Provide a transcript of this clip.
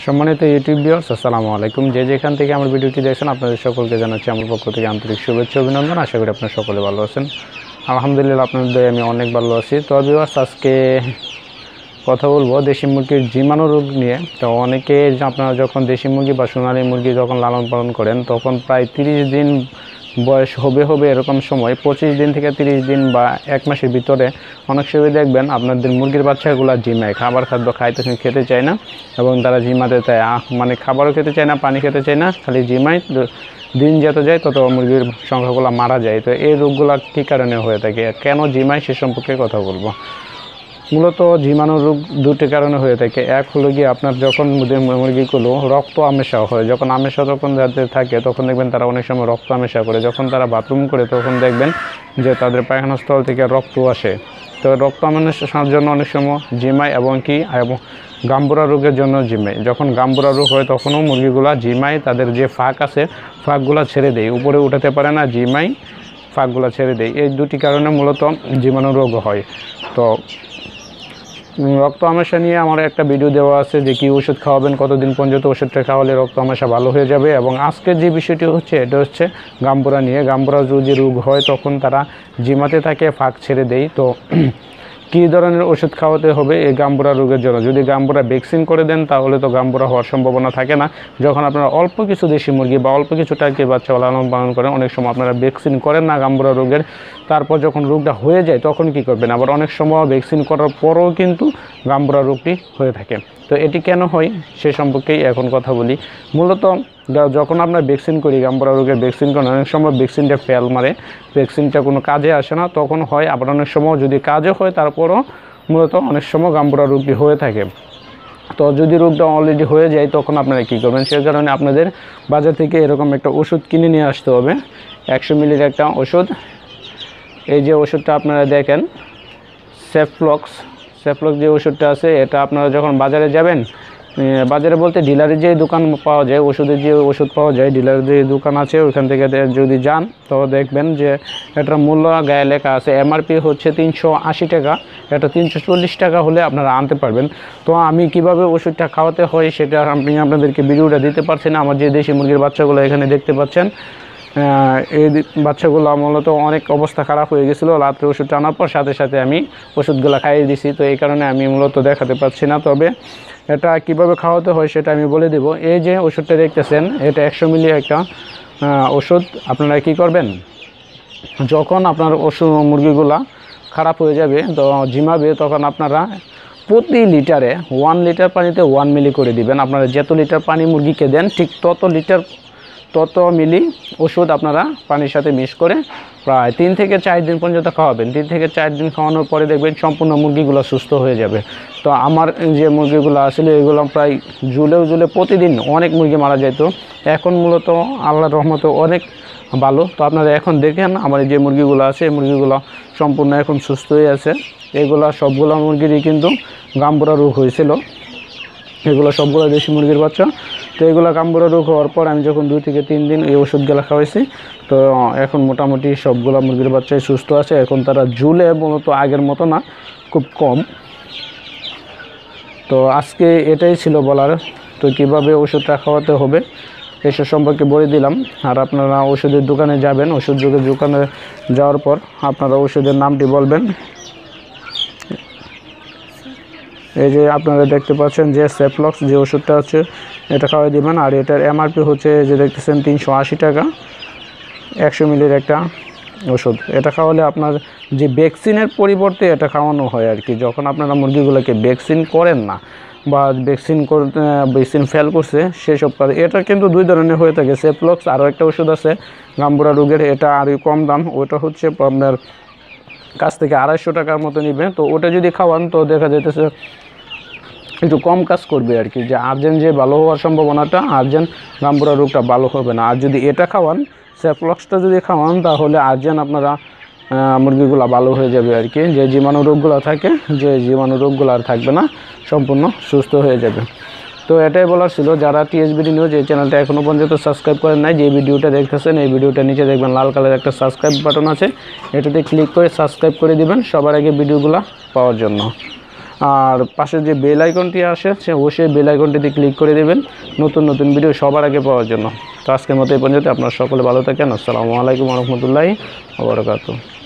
সম্মানিত YouTube viewers আসসালামু আলাইকুম। যে যেখান থেকে আমার ভিডিওটি দেখছেন আপনাদের সকলকে জানাচ্ছি আমার পক্ষ থেকে আন্তরিক শুভেচ্ছা অভিনন্দন। আশা করি আপনারা সকলে ভালো আছেন। আলহামদুলিল্লাহ আপনাদের দয়ায় আমি অনেক ভালো আছি। তো ভিউয়ার্স আজকে কথা বলবো দেশি মুরগির জীবাণু রোগ নিয়ে। তো অনেকে আপনারা যখন দেশি মুরগি বা সোনালী মুরগি যখন লালন পালন করেন তখন প্রায় 30 দিন বয়স হবে এরকম সময় 25 দিন থেকে 30 দিন বা এক মাসের ভিতরে অনেক সময় দেখবেন আপনাদের মুরগির বাচ্চাগুলো জিমায়, খাবার খাদ্য খেতে চায় না এবং তারা জিমাতে চায়, মানে খাবারও খেতে চায় না, পানি খেতে চায় না, খালি জিমায়। দিন যত যায় তত মুরগির সংখ্যাগুলো মারা যায়। তো এই রোগগুলো কী কারণে হয়ে থাকে, কেন জিমায় সে সম্পর্কে কথা বলবো। মূলত জীবাণু রোগ দুটি কারণে হয়ে থাকে। এক হলো গিয়ে আপনার যখন মুরগিগুলো রক্ত আমেশা হয়, যখন আমেশা তখন যাদের থাকে তখন দেখবেন তারা অনেক সময় রক্ত আমেশা করে। যখন তারা বাথরুম করে তখন দেখবেন যে তাদের পায়খানা স্থল থেকে রক্ত আসে। তো রক্ত আমেশার জন্য অনেক সময় জিমায় এবং গাম্বুরা রোগের জন্য জিমায়। যখন গাম্বুরা রোগ হয় তখনও মুরগিগুলা জিমায়, তাদের যে ফাঁক আছে ফাঁকগুলা ছেড়ে দেয়, উপরে উঠাতে পারে না, জিমায় ফাঁকগুলা ছেড়ে দেয়। এই দুটি কারণে মূলত জীবাণু রোগ হয়। তো রক্ত আমাশা নিয়ে আমার একটা ভিডিও দেওয়া আছে যে কি ওষুধ খাওয়াবেন, কতদিন পর্যন্ত ওষুধটা খাওয়ালে রক্ত আমাশা ভালো হয়ে যাবে। এবং আজকের যে বিষয়টি হচ্ছে এটা হচ্ছে গাম্বুরা নিয়ে। গাম্বুরা যদি রোগ হয় তখন তারা জিমাতে থাকে, ফাঁক ছেড়ে দেয়। তো কী ধরনের ওষুধ খাওয়াতে হবে এই গাম্বুরা রোগের জন্য? যদি গাম্বুরা ভ্যাকসিন করে দেন তাহলে তো গাম্বুরা হওয়ার সম্ভাবনা থাকে না। যখন আপনারা অল্প কিছু দেশি মুরগি বা অল্প কিছু টার্কি বাচ্চা লালন পালন করেন, অনেক সময় আপনারা ভ্যাকসিন করেন না গাম্বুরা রোগের। তারপর যখন রোগটা হয়ে যায় তখন কি করবেন? আবার অনেক সময় ভ্যাকসিন করার পরও কিন্তু গাম্বুরা রোগটি হয়ে থাকে। তো এটি কেন হয় সে সম্পর্কেই এখন কথা বলি। মূলত যখন আমরা ভ্যাকসিন করি, গাম্বুরা রোগের ভ্যাকসিন করেন, অনেক সময় ভ্যাকসিনটা ফেল মারে, ভ্যাকসিনটা কোনো কাজে আসে না, তখন হয়। আবার অনেক সময় যদি কাজে হয় তারপরও মূলত অনেক সময় গাম্বুরা রোগটি হয়ে থাকে। তো যদি রোগটা অলরেডি হয়ে যায় তখন আপনারা কী করবেন? সে কারণে আপনাদের বাজার থেকে এরকম একটা ওষুধ কিনে নিয়ে আসতে হবে, 100 মিলির একটা ওষুধ। এই যে ওষুধটা আপনারা দেখেন সেফলক্স যে ওষুধটা আছে, এটা আপনারা যখন বাজারে যাবেন, বাজারে বলতে ডিলারের যে দোকান পাওয়া যায়, ওষুধের যে ওষুধ পাওয়া যায়, ডিলারের যে দোকান আছে ওইখান থেকে যদি যান তো দেখবেন যে এটার মূল্য গায়ে লেখা আছে। এমআরপি হচ্ছে 380 টাকা, এটা 340 টাকা হলে আপনারা আনতে পারবেন। তো আমি কিভাবে ওষুধটা খাওয়াতে হয় সেটা আমি আপনাদেরকে ভিডিওটা দিতে পারছি না। আমার যে দেশি মুরগির বাচ্চাগুলো এখানে দেখতে পাচ্ছেন, এই বাচ্চাগুলো মূলত অনেক অবস্থা খারাপ হয়ে গেছিলো। রাত্রে ওষুধটা আনার পর সাথে সাথে আমি ওষুধগুলো খাইয়ে দিছি। তো এই কারণে আমি মূলত দেখাতে পাচ্ছি না, তবে এটা কিভাবে খাওয়াতে হয় সেটা আমি বলে দেব। এই যে ওষুধটা দেখতেছেন এটা 100 মিলি একটা ওষুধ। আপনারা কি করবেন, যখন আপনার মুরগিগুলা খারাপ হয়ে যাবে তো জিমাবে, তখন আপনারা প্রতি লিটারে 1 লিটার পানিতে 1 মিলি করে দিবেন। আপনারা যত লিটার পানি মুরগিকে দেন ঠিক তত মিলি ওষুধ আপনারা পানির সাথে মিক্স করে প্রায় 3 থেকে 4 দিন পর্যন্ত খাওয়াবেন। 3 থেকে 4 দিন খাওয়ানোর পরে দেখবেন সম্পূর্ণ মুরগিগুলো সুস্থ হয়ে যাবে। তো আমার যে মুরগিগুলো আসলে এগুলো প্রায় ঝুলে প্রতিদিন অনেক মুরগি মারা যেত। এখন মূলত আল্লাহর রহমতে অনেক ভালো। তো আপনারা এখন দেখেন আমার যে মুরগিগুলো আছে এই মুরগিগুলো সম্পূর্ণ এখন সুস্থ হয়ে আছে। এগুলো সবগুলো মুরগিরই কিন্তু গাম্বুরা রোগ হয়েছিল, এগুলো সবগুলো দেশি মুরগির বাচ্চা। তো এগুলো গাম্বুরা রোগ হওয়ার পর আমি যখন 2 থেকে 3 দিন এই ওষুধগুলো খাওয়াইছি, তো এখন মোটামুটি সবগুলো মুরগির বাচ্চাই সুস্থ আছে। এখন তারা ঝুলে মূলত আগের মতো না, খুব কম। তো আজকে এটাই ছিল বলার। তো কীভাবে ওষুধটা খাওয়াতে হবে এসব সম্পর্কে বলে দিলাম। আর আপনারা ওষুধের দোকানে যাবেন, ওষুধের দোকানে যাওয়ার পর আপনারা ওষুধের নামটি বলবেন। এই যে আপনারা দেখতে পাচ্ছেন যে সেফলক্স যে ওষুধটা হচ্ছে এটা খাওয়াই দেবেন। আর এটার এমআরপি হচ্ছে যে দেখতেছেন 380 টাকা, 100 মিলির একটা ওষুধ। এটা খাওয়ালে আপনার যে ভ্যাকসিনের পরিবর্তে এটা খাওয়ানো হয় আর কি। যখন আপনারা মুরগিগুলোকে ভ্যাকসিন করেন না বা ভ্যাকসিন ফেল করছে সেসব কাজ, এটা কিন্তু 2 ধরনের হয়ে থাকে। সেফলক্স আরও একটা ওষুধ আছে গাম্বুরা রোগের, এটা আরও কম দাম। ওটা হচ্ছে আপনার কাছ থেকে 250 টাকার মতো নিবে। তো ওটা যদি খাওয়ান তো দেখা যাইতেছে একটু কম কাজ করবে আর কি, যে আর্জেন্ট যে ভালো হওয়ার সম্ভাবনাটা, আর্জেন্ট গাম্বুরা রোগটা ভালো হবে না। আর যদি এটা খাওয়ান, সেফলক্সটা যদি খাওয়ান তাহলে আর্জেন্ট আপনারা মুরগিগুলো ভালো হয়ে যাবে আর কি। যে জীবাণু রোগগুলো থাকে, যে জীবাণু রোগগুলো আর থাকবে না, সম্পূর্ণ সুস্থ হয়ে যাবে। তো এটাই বলার ছিল। যারা টিএসবিডি নিউজ এই চ্যানেলটা এখনও পর্যন্ত সাবস্ক্রাইব করেন নাই, যে ভিডিওটা দেখতেছেন এই ভিডিওটা নিচে দেখবেন লাল কালার একটা সাবস্ক্রাইব বাটন আছে, এটাতে ক্লিক করে সাবস্ক্রাইব করে দিবেন সবার আগে ভিডিওগুলো পাওয়ার জন্য। আর পাশে যে বেল আইকনটি আসে সে অবশ্যই বেল আইকনটিতে ক্লিক করে দেবেন নতুন নতুন ভিডিও সবার আগে পাওয়ার জন্য। তো আজকের মতো এই পর্যন্ত, আপনারা সকলে ভালো থাকেন। আসসালামু আলাইকুম ওয়া রাহমাতুল্লাহি ওয়া বারাকাতুহু।